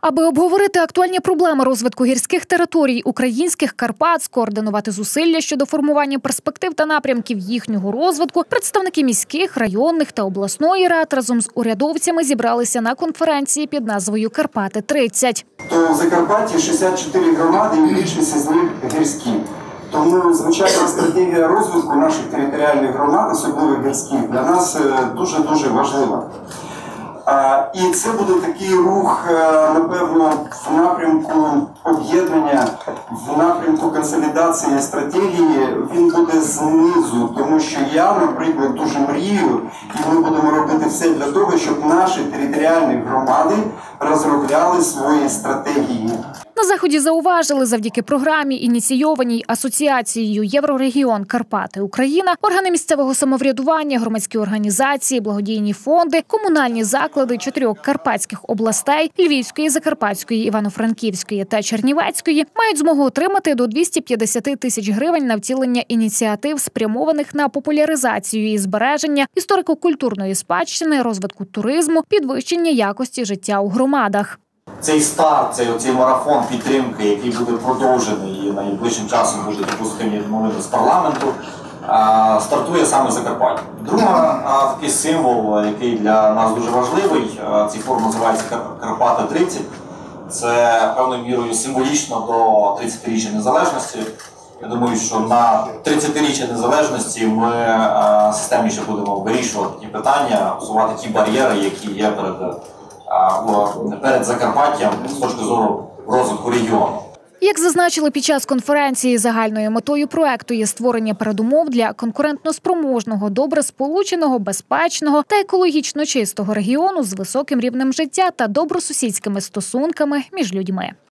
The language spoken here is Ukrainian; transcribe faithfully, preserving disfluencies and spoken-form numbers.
Аби обговорити актуальні проблеми розвитку гірських територій українських Карпат, скоординувати зусилля щодо формування перспектив та напрямків їхнього розвитку, представники міських, районних та обласної рад разом з урядовцями зібралися на конференції під назвою «Карпати-тридцять». То в Закарпатті шістдесят чотири громади і більшість з них гірські. Тому, звичайно, стратегія розвитку наших територіальних громад, особливо гірських, для нас дуже-дуже важлива. І це буде такий рух, напевно, в напрямку об'єднання, в напрямку консолідації стратегії, він буде знизу, тому що я, наприклад, дуже мрію, і ми будемо робити все для того, щоб наші територіальні громади розробляли свої стратегії. На заході зауважили, завдяки програмі, ініційованій асоціацією «Єврорегіон Карпати Україна», органи місцевого самоврядування, громадські організації, благодійні фонди, комунальні заклади чотирьох карпатських областей – Львівської, Закарпатської, Івано-Франківської та Чернівецької – мають змогу отримати до двохсот п'ятдесят тисяч гривень на втілення ініціатив, спрямованих на популяризацію і збереження історико-культурної спадщини, розвитку туризму, підвищення якості життя у громадах. Цей старт, цей, цей марафон підтримки, який буде продовжений і найближчим часом буде допустимі відмовити з парламенту, стартує саме в Закарпатті. Друга такий символ, який для нас дуже важливий, цей форум називається «Карпати-тридцять». Це певною мірою символічно до тридцятиріччя незалежності. Я думаю, що на тридцятиріччя незалежності ми системніше будемо вирішувати ті питання, усувати ті бар'єри, які є перед перед Закарпаттям з точки зору розвитку регіону. Як зазначили під час конференції, загальною метою проекту є створення передумов для конкурентно-спроможного, добре сполученого, безпечного та екологічно чистого регіону з високим рівнем життя та добросусідськими стосунками між людьми.